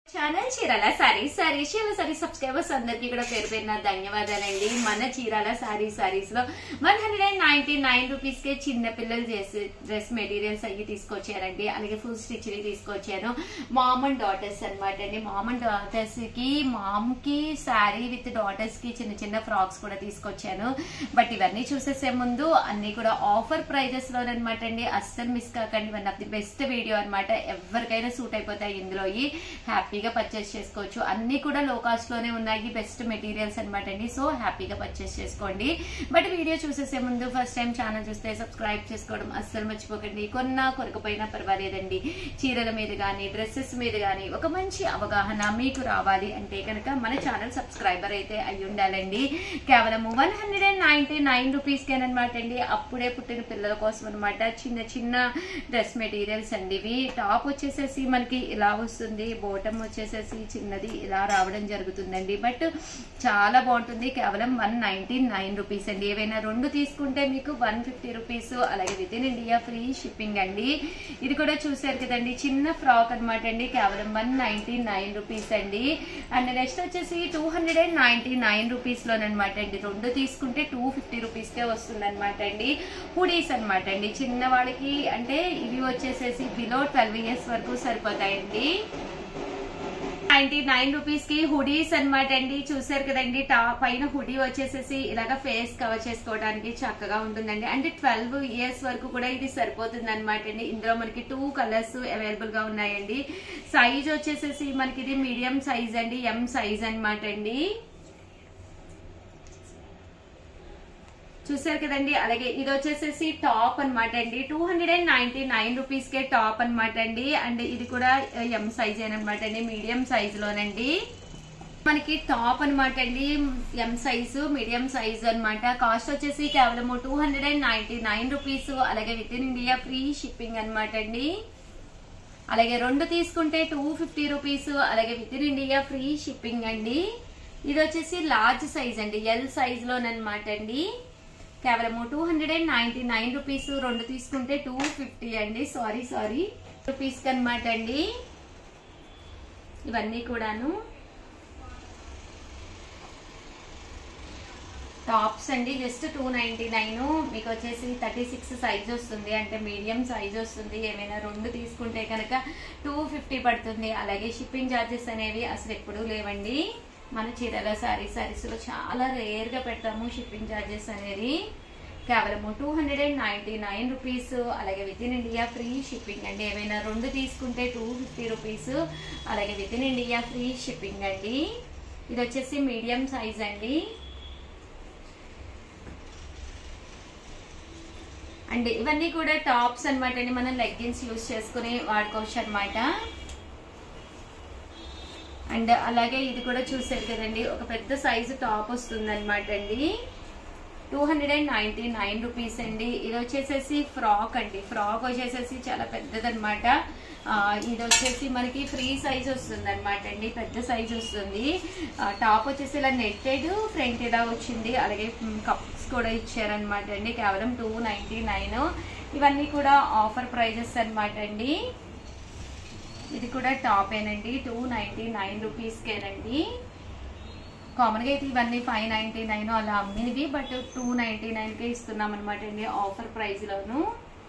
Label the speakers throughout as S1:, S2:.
S1: Channel Chirala saris Chirala saris subscribers అందరికీ కూడా పేరు పేరున ధన్యవాదాలండి. మన చీరాల సారీస్ లో 199 రూపీస్ కే చిన్న పిల్లలు చేసే డ్రెస్ మెటీరియల్స్ అవి తీసుకొచ్చారండి. అలాగే ఫుల్ స్టిచ్ తీసుకొచ్చాను. మామ్ అండ్ డాటర్స్ అనమాట అండి. మామ్ అండ్ డాటర్స్ కి మామ్ కి శారీ విత్ డాటర్స్ కి చిన్న చిన్న ఫ్రాక్స్ కూడా తీసుకొచ్చాను. బట్ ఇవన్నీ చూసేసే ముందు అన్ని కూడా ఆఫర్ ప్రైజెస్ లోనమాట అండి. అస్సలు మిస్ కాకండి. One of the best video అనమాట. ఎవరికైనా సూట్ అయిపోతాయి. ఇందులో హ్యాపీగా పర్చేస్ చేసుకోవచ్చు. అన్ని కూడా లో కాస్ట్ లోనే ఉన్నాయి. బెస్ట్ మెటీరియల్స్ అనమాట అండి. సో హ్యాపీగా పర్చేస్ చేసుకోండి. బట్ వీడియో చూసేసే ముందు ఫస్ట్ టైం ఛానల్ చూస్తే సబ్స్క్రైబ్ చేసుకోవడం అస్సలు మర్చిపోకండి. కొన్నా కొరకపోయినా పర్వాలేదండి. చీరల మీద గానీ డ్రెస్సెస్ మీద గానీ ఒక మంచి అవగాహన మీకు రావాలి అంటే కనుక మన ఛానల్ సబ్స్క్రైబర్ అయితే అయి ఉండాలండి. కేవలం 199 రూపీస్ కేనమాట అండి. అప్పుడే పుట్టిన పిల్లల కోసం అనమాట. చిన్న చిన్న డ్రెస్ మెటీరియల్స్ అండి. ఇవి టాప్ వచ్చేసేసి మనకి ఇలా వస్తుంది. బోటం వచ్చేసేసి చిన్నది ఇలా రావడం జరుగుతుందండి. బట్ చాలా బాగుంటుంది. కేవలం 199 రూపీస్ అండి. ఏవైనా రెండు తీసుకుంటే మీకు 150 రూపీస్. అలాగే with in India free shipping అండి. ఇది కూడా చూసారు కదండి. చిన్న ఫ్రాక్ అనమాట అండి. కేవలం 199 రూపీస్ అండి. అండ్ నెక్స్ట్ వచ్చేసి 299 రూపీస్ లోనమాట అండి. రెండు తీసుకుంటే 250 రూపీస్ కే వస్తుంది అనమాట అండి. హుడీస్ అనమాట అండి. చిన్న వాళ్ళకి అంటే ఇవి వచ్చేసేసి బిలో 12 ఇయర్స్ వరకు సరిపోతాయండి. 99 రూపీస్ కి హుడీస్ అనమాట అండి. చూసారు కదండి. టాప్ పైన హుడీ వచ్చేసేసి ఇలాగా ఫేస్ కవర్ చేసుకోవడానికి చక్కగా ఉంటుందండి. అంటే 12 ఇయర్స్ వరకు కూడా ఇది సరిపోతుంది అనమాట అండి. ఇందులో మనకి 2 కలర్స్ అవైలబుల్ గా ఉన్నాయండి. సైజ్ వచ్చేసేసి మనకి ఇది మీడియం సైజ్ అండి. ఎం సైజ్ అనమాట అండి. చూసారు కదండి. అలాగే ఇది వచ్చేసేసి టాప్ అనమాట అండి. 299 రూపీస్ కే టాప్ అనమాట అండి. అండ్ ఇది కూడా ఎం సైజ్ అనమాట అండి. మీడియం సైజ్ లోనండి మనకి టాప్ అనమాట అండి. ఎం సైజు మీడియం సైజ్ అనమాట. కాస్ట్ వచ్చేసి కేవలం 299 రూపీస్. అలాగే with in India free shipping అనమాట అండి. అలాగే రెండు తీసుకుంటే 250 రూపీస్. అలాగే with in India free shipping అండి. ఇది వచ్చేసి లార్జ్ సైజ్ అండి. ఎల్ సైజ్ లోనమాట అండి. కేవలం 299 రూపీస్. రెండు తీసుకుంటే 250 అండి. సారీ రూపీస్ కనమాట అండి. ఇవన్నీ కూడాను టాప్స్ అండి. జస్ట్ 299. మీకు వచ్చేసి 36 సైజ్ వస్తుంది. అంటే మీడియం సైజ్ వస్తుంది. ఏమైనా రెండు తీసుకుంటే కనుక 250 పడుతుంది. అలాగే షిప్పింగ్ ఛార్జెస్ అనేవి అసలు ఎప్పుడూ లేవండి. మన చీరాల సారీస్ లో చాలా రేర్ గా పెడతాము షిప్పింగ్ ఛార్జెస్ అనేది. కేవలం 299 రూపీస్. అలాగే with in India free shipping అండి. ఏమైనా రెండు తీసుకుంటే 250 రూపీస్. అలాగే with in India free shipping అండి. ఇది వచ్చేసి మీడియం సైజ్ అండి. అండ్ ఇవన్నీ కూడా టాప్స్ అనమాట అండి. మనం లెగ్గిన్స్ యూజ్ చేసుకుని వాడుకోవచ్చు అనమాట. అండ్ అలాగే ఇది కూడా చూసారు కదండి. ఒక పెద్ద సైజు టాప్ వస్తుంది అనమాట అండి. 299 రూపీస్ అండి. ఇది వచ్చేసేసి ఫ్రాక్ అండి. ఫ్రాక్ వచ్చేసేసి చాలా పెద్దదనమాట. ఇది వచ్చేసి మనకి ఫ్రీ సైజ్ వస్తుంది అనమాట అండి. పెద్ద సైజ్ వస్తుంది. టాప్ వచ్చేసి ఇలా నెట్టెడ్ ఫ్రంట్ ఇలా వచ్చింది. అలాగే కప్స్ కూడా ఇచ్చారనమాట అండి. కేవలం 299. ఇవన్నీ కూడా ఆఫర్ ప్రైజెస్ అనమాట అండి. ఇది కూడా టాప్ ఏనండి. 299 రూపీస్ కేనండి. కామన్ గా అయితే ఇవన్నీ 599 అలా అమ్మినవి. బట్ 299 కే ఇస్తున్నాం అనమాట అండి ఆఫర్ ప్రైస్ లోను.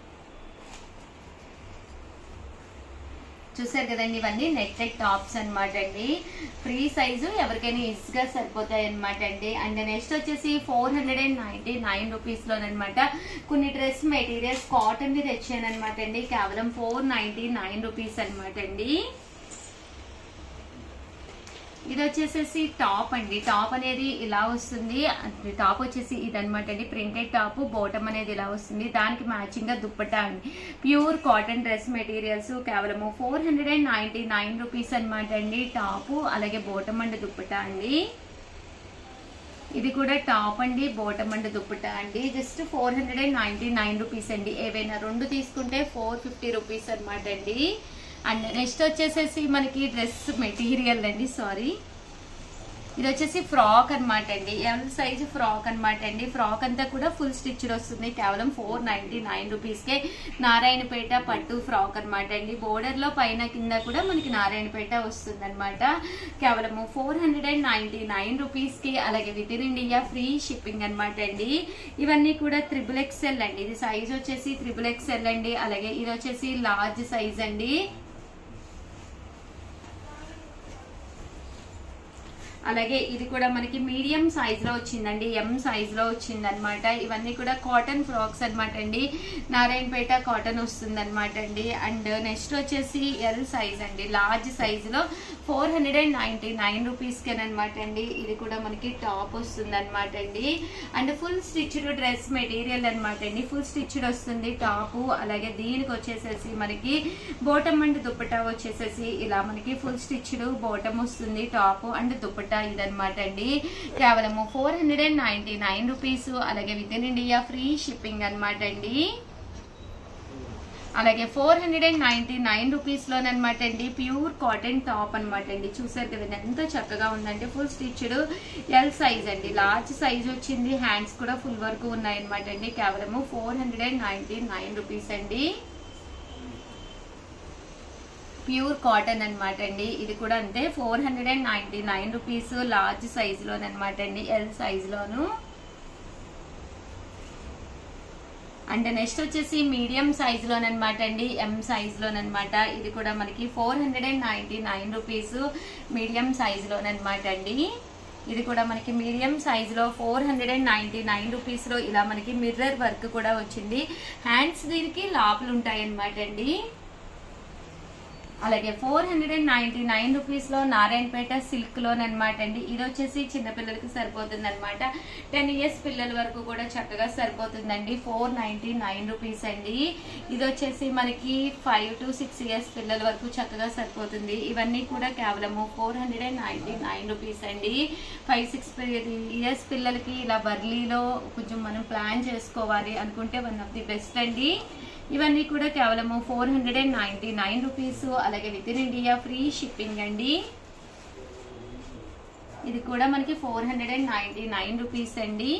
S1: చూసారు కదండి. ఇవన్నీ నెట్టెడ్ టాప్స్ అనమాట అండి. ఫ్రీ సైజు ఎవరికైనా ఈజీగా సరిపోతాయి అనమాట అండి. అండ్ నెక్స్ట్ వచ్చేసి 499 రూపీస్ లోనమాట కొన్ని డ్రెస్ మెటీరియల్స్ కాటన్ ది తెచ్చాను అనమాట అండి. కేవలం 499 రూపీస్ అనమాట అండి. ఇది వచ్చేసేసి టాప్ అండి. టాప్ అనేది ఇలా వస్తుంది. టాప్ వచ్చేసి ఇదనమాట అండి. Printed top. బోటం అనేది ఇలా వస్తుంది. దానికి మ్యాచింగ్ గా దుప్పట్టా అండి. Pure cotton dress materials. కేవలం 499 రూపీస్ అనమాట అండి. టాప్ అలాగే బోటం అండ్ దుప్పట్టా అండి. ఇది కూడా టాప్ అండి. బోటం అండ్ దుప్పట్టా అండి. జస్ట్ 499 రూపీస్ అండి. ఏవైనా రెండు తీసుకుంటే 450 రూపీస్ అనమాట అండి. అండ్ నెక్స్ట్ వచ్చేసేసి మనకి డ్రెస్ మెటీరియల్ అండి. ఇది వచ్చేసి ఫ్రాక్ అనమాట అండి, ఎల్ సైజ్ ఫ్రాక్ అనమాట అండి. ఫ్రాక్ అంతా కూడా ఫుల్ స్టిచ్డ్ వస్తుంది, కేవలం 499 రూపీస్కే. నారాయణపేట పట్టు ఫ్రాక్ అనమాట అండి. బోర్డర్ లో పైన కింద కూడా మనకి నారాయణపేట వస్తుంది అనమాట. కేవలము 499 రూపీస్కి. అలాగే with in India free shipping అనమాట అండి. ఇవన్నీ కూడా XXL అండి. ఇది సైజ్ వచ్చేసి XXL అండి. అలాగే ఇది వచ్చేసి లార్జ్ సైజ్ అండి. అలాగే ఇది కూడా మనకి మీడియం సైజ్ లో వచ్చిందండి, ఎం సైజ్ లో వచ్చింది అనమాట. ఇవన్నీ కూడా కాటన్ ఫ్రాక్స్ అనమాట అండి, నారాయణపేట కాటన్ వస్తుంది అనమాట అండి. అండ్ నెక్స్ట్ వచ్చేసి ఎల్ సైజ్ అండి, లార్జ్ సైజ్ లో 499 రూపీస్కేనమాట అండి. ఇది కూడా మనకి టాప్ వస్తుంది అనమాట అండి. And full stitched dress material అనమాట అండి, ఫుల్ స్టిచ్డ్ వస్తుంది టాప్. అలాగే దీనికి వచ్చేసేసి మనకి బోటమ్ అండ్ దుప్పటా వచ్చేసేసి ఇలా మనకి ఫుల్ స్టిచ్డ్ బోటమ్ వస్తుంది, టాప్ అండ్ దుప్పటా ఇదనమాట అండి. కేవలము 499 రూపీస్. అలాగే with in India free shipping అనమాట అండి. అలాగే 499 రూపీస్ లోనమాట అండి ప్యూర్ కాటన్ టాప్ అనమాట అండి. చూసారు కదండి ఎంతో చక్కగా ఉందంటే, ఫుల్ స్టిచ్డ్ ఎల్ సైజ్ అండి, లార్జ్ సైజ్ వచ్చింది. హ్యాండ్స్ కూడా ఫుల్ వర్క్ ఉన్నాయి అనమాట అండి. కేవలము 499 రూపీస్ అండి. ప్యూర్ కాటన్ అనమాట అండి. ఇది కూడా అంతే 499 రూపీస్, లార్జ్ సైజ్ లోనమాట అండి, ఎల్ సైజ్ లోను. అండ్ నెక్స్ట్ వచ్చేసి మీడియం సైజ్ లోనమాట అండి, ఎం సైజ్ లోనమాట. ఇది కూడా మనకి 499 రూపీస్, మీడియం సైజ్ లోనమాట అండి. ఇది కూడా మనకి మీడియం సైజ్ లో 499 రూపీస్ లో ఇలా మనకి మిర్రర్ వర్క్ కూడా వచ్చింది. హ్యాండ్స్ దీనికి లాపులు ఉంటాయి అనమాట అండి. అలాగే 499 రూపీస్ లో నారాయణపేట సిల్క్ లోనమాట అండి. ఇది వచ్చేసి చిన్నపిల్లలకి సరిపోతుంది అనమాట, 10 ఇయర్స్ పిల్లల వరకు కూడా చక్కగా సరిపోతుందండి. 499 రూపీస్ అండి. ఇది వచ్చేసి మనకి 5 to 6 ఇయర్స్ పిల్లల వరకు చక్కగా సరిపోతుంది. ఇవన్నీ కూడా కేవలము 499 రూపీస్ అండి. 5-6 ఇయర్స్ పిల్లలకి ఇలా బర్లీలో కొంచెం మనం ప్లాన్ చేసుకోవాలి అనుకుంటే వన్ ఆఫ్ ది బెస్ట్ అండి. ఇవన్నీ కూడా కేవలము 499 రూపీస్. అలాగే with in India free shipping అండి. ఇది కూడా మనకి 499 రూపీస్ అండి.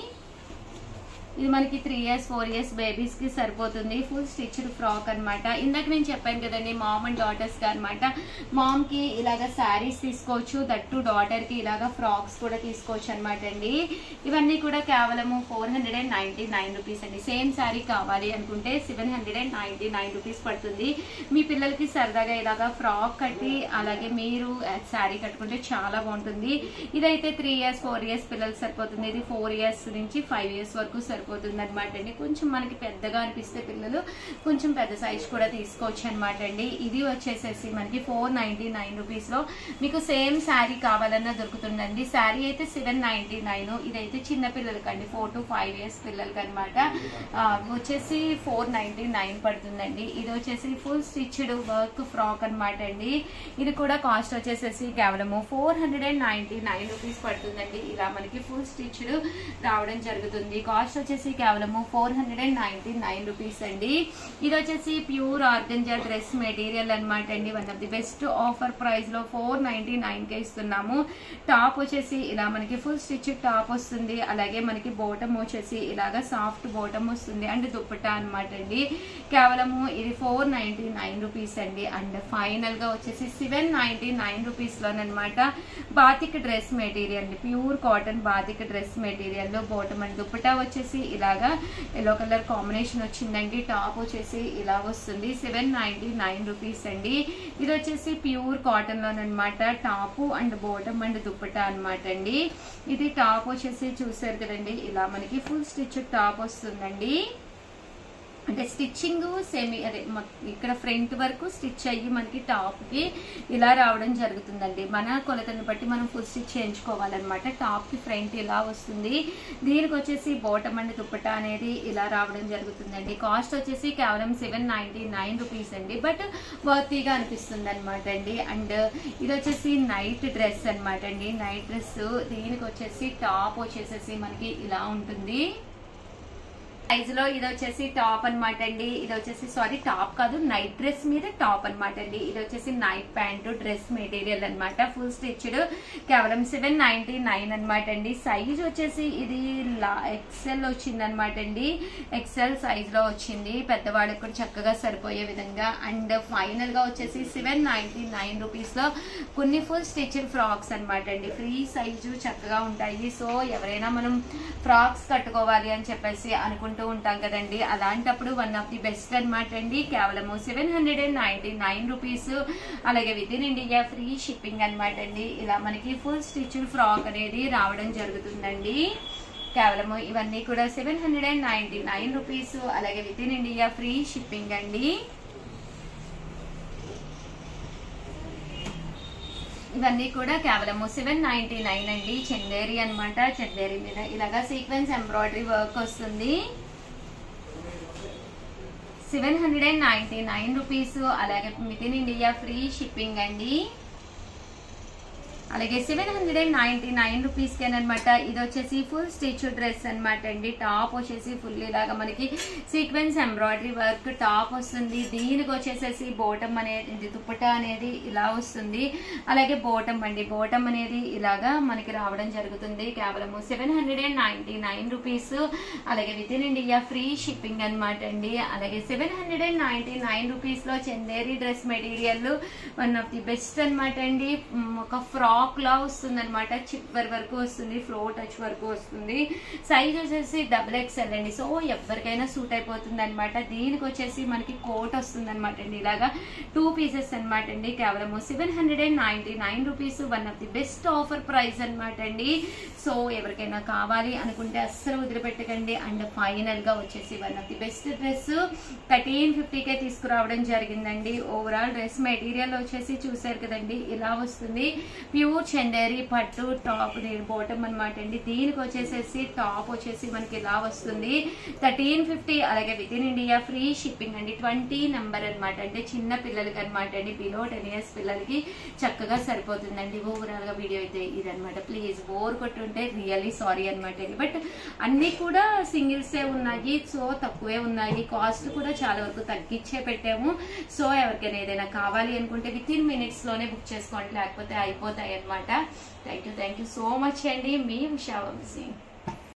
S1: ఇది మనకి 3 years 4 years బేబీస్ కి సరిపోతుంది. ఫుల్ స్టిచ్డ్ ఫ్రాక్ అనమాట. ఇందాక నేను చెప్పాను కదండి మామ్ అండ్ డాటర్స్ కి అనమాట. మామ్ కి ఇలాగా శారీస్ తీసుకోవచ్చు, దట్టు డాటర్ కి ఇలాగా ఫ్రాక్స్ కూడా తీసుకోవచ్చు అనమాట అండి. ఇవన్నీ కూడా కేవలము 499 రూపీస్ అండి. సేమ్ శారీ కావాలి అనుకుంటే 799 రూపీస్ పడుతుంది. మీ పిల్లలకి సరదాగా ఇలాగా ఫ్రాక్ కట్టి అలాగే మీరు శారీ కట్టుకుంటే చాలా బాగుంటుంది. ఇదైతే 3 years 4 years పిల్లలకి సరిపోతుంది. ఇది 4 years నుంచి 5 years వరకు సరిపోతుంది అనమాట అండి. కొంచెం మనకి పెద్దగా అనిపిస్తే పిల్లలు కొంచెం పెద్ద సైజ్ కూడా తీసుకోవచ్చు అనమాట అండి. ఇది వచ్చేసేసి మనకి 499 రూపీస్ లో మీకు సేమ్ శారీ కావాలన్నా దొరుకుతుందండి. శారీ అయితే 799, ఇదైతే చిన్న పిల్లలకండి 4 to 5 years పిల్లలకి అనమాట. వచ్చేసి 499 పడుతుందండి. ఇది వచ్చేసి ఫుల్ స్టిచ్డ్ వర్క్ ఫ్రాక్ అనమాట అండి. ఇది కూడా కాస్ట్ వచ్చేసేసి కేవలము 499 రూపీస్ పడుతుందండి. ఇలా మనకి ఫుల్ స్టిచ్డ్ రావడం జరుగుతుంది. కాస్ట్ వచ్చేసి కేవలము 499 రూపీస్ అండి. ఇది వచ్చేసి ప్యూర్ ఆర్గంజా డ్రెస్ మెటీరియల్ అనమాట అండి. One of the best offer price లో 499 కే ఇస్తున్నాము. టాప్ వచ్చేసి ఇలా మనకి ఫుల్ స్టిచ్ టాప్ వస్తుంది. అలాగే మనకి బోటమ్ వచ్చేసి ఇలాగా సాఫ్ట్ బోటమ్ వస్తుంది అండ్ దుప్పటా అనమాట అండి. కేవలము ఇది 499 రూపీస్ అండి. అండ్ ఫైనల్ గా వచ్చేసి 799 రూపీస్ లోనమాట batik dress material, pure cotton batik dress material లో బోటమ్ అండ్ దుప్పటా వచ్చేసి ఇలాగా ఎల్లో కలర్ కాంబినేషన్ వచ్చిందండి. టాప్ వచ్చేసి ఇలా వస్తుంది 799 రూపీస్ అండి. ఇది వచ్చేసి ప్యూర్ కాటన్ లోనమాట. Top and bottom and dupatta అనమాట అండి. ఇది టాప్ వచ్చేసి చూసారు కదండి ఇలా మనకి ఫుల్ స్టిచ్ టాప్ వస్తుందండి. అంటే స్టిచ్చింగ్ సెమీ అదే ఇక్కడ ఫ్రంట్ వరకు స్టిచ్ అయ్యి మనకి టాప్ కి ఇలా రావడం జరుగుతుందండి. మన కొలతను బట్టి మనం ఫుల్ స్టిచ్ చేయించుకోవాలన్నమాట. టాప్ కి ఫ్రంట్ ఇలా వస్తుంది. దీనికి వచ్చేసి బాటమ్ అండ్ దుప్పటా అనేది ఇలా రావడం జరుగుతుందండి. కాస్ట్ వచ్చేసి కేవలం 799 రూపీస్ అండి. బట్ వర్తీగా అనిపిస్తుంది అనమాట అండి. అండ్ ఇది వచ్చేసి నైట్ డ్రెస్ అనమాట అండి. నైట్ డ్రెస్ దీనికి వచ్చేసి టాప్ వచ్చేసేసి మనకి ఇలా ఉంటుంది. సైజ్ లో ఇది వచ్చేసి టాప్ అనమాట అండి. ఇది వచ్చేసి సారీ టాప్ కాదు, నైట్ డ్రెస్ మీద టాప్ అనమాట అండి. ఇది వచ్చేసి నైట్ ప్యాంట్ డ్రెస్ మెటీరియల్ అనమాట, ఫుల్ స్టిచ్డ్, కేవలం 799 అనమాట అండి. సైజ్ వచ్చేసి ఇది ఎక్సెల్ వచ్చింది అనమాట అండి. ఎక్సెల్ సైజ్ లో వచ్చింది, పెద్దవాళ్ళకి కూడా చక్కగా సరిపోయే విధంగా. అండ్ ఫైనల్ గా వచ్చేసి 799 రూపీస్ లో కొన్ని ఫుల్ స్టిచ్డ్ ఫ్రాక్స్ అనమాట అండి. ఫ్రీ సైజు చక్కగా ఉంటాయి. సో ఎవరైనా మనం ఫ్రాక్స్ కట్టుకోవాలి అని చెప్పేసి అనుకుంటూ ఉంటాం కదండి, అలాంటప్పుడు వన్ ఆఫ్ ది బెస్ట్ అనమాట అండి. కేవలము 799 రూపీస్. అలాగే with in India free shipping అనమాట అండి. ఇలా మనకి ఫుల్ స్టిచ్డ్ ఫ్రాక్ అనేది రావడం జరుగుతుందండి. కేవలము ఇవన్నీ కూడా 799 రూపీస్. అలాగే with in India free shipping అండి. ఇవన్నీ కూడా కేవలము 799 అండి. చందేరి అనమాట, చందేరి మీద ఇలాగా సీక్వెన్స్ ఎంబ్రాయిడరీ వర్క్ వస్తుంది. 799 రూపీస్. అలాగే with in India free shipping అండి. అలాగే 799 రూపీస్ కేనమాట. ఇది వచ్చేసి ఫుల్ స్టిచ్ డ్రెస్ అనమాట అండి. టాప్ వచ్చేసి ఫుల్ ఇలాగా మనకి సీక్వెన్స్ ఎంబ్రాయిడరీ వర్క్ టాప్ వస్తుంది. దీనికి వచ్చేసేసి బోటం అనేది, దుప్పట అనేది ఇలా వస్తుంది. అలాగే బోటం అండి, బోటం అనేది ఇలాగా మనకి రావడం జరుగుతుంది. కేవలము 799 రూపీస్. అలాగే with in India free shipping అనమాట అండి. అలాగే 799 రూపీస్ లో Chanderi dress material one of the best అనమాట అండి. ఒక ఫ్రాక్ లా వస్తుంది అనమాట, చివరి వరకు వస్తుంది, ఫ్లోర్ టచ్ వరకు వస్తుంది. సైజ్ వచ్చేసి XXL అండి. సో ఎవరికైనా సూట్ అయిపోతుంది అనమాట. దీనికి వచ్చేసి మనకి కోట్ వస్తుంది అనమాట అండి, ఇలాగా 2 పీసెస్ అనమాట అండి. కేవలం 799 rupees. One of the best offer price అనమాట అండి. సో ఎవరికైనా కావాలి అనుకుంటే అస్సలు వదిలిపెట్టకండి. అండ్ ఫైనల్ గా వచ్చేసి one of the best dress 1350కే తీసుకురావడం జరిగిందండి. ఓవరాల్ డ్రెస్ మెటీరియల్ వచ్చేసి చూసారు కదండి, ఇలా వస్తుంది. ప్యూర్ చందేరి పట్టు టాప్ బాటమ్ అనమాట అండి. దీనికి వచ్చేసేసి టాప్ వచ్చేసి మనకి ఇలా వస్తుంది 1350. అలాగే with in India free shipping అండి. 20 నెంబర్ అనమాట, అంటే చిన్న పిల్లలకి అనమాట అండి, బిలో 10 years పిల్లలకి చక్కగా సరిపోతుందండి. ఓవరాల్ గా వీడియో అయితే ఇదనమాట. ప్లీజ్ బోర్ కొట్టుంటే రియల్లీ సారీ అనమాట అండి. బట్ అన్ని కూడా సింగిల్సే ఉన్నాయి, సో తక్కువే ఉన్నాయి. కాస్ట్ కూడా చాలా వరకు తగ్గించే పెట్టాము. సో ఎవరికైనా ఏదైనా కావాలి అనుకుంటే విత్ ఇన్ మినిట్స్ లోనే బుక్ చేసుకోండి, లేకపోతే అయిపోతాయి అనమాట. థ్యాంక్ యూ సో మచ్ అండి. మీ ఉషా వంశీ.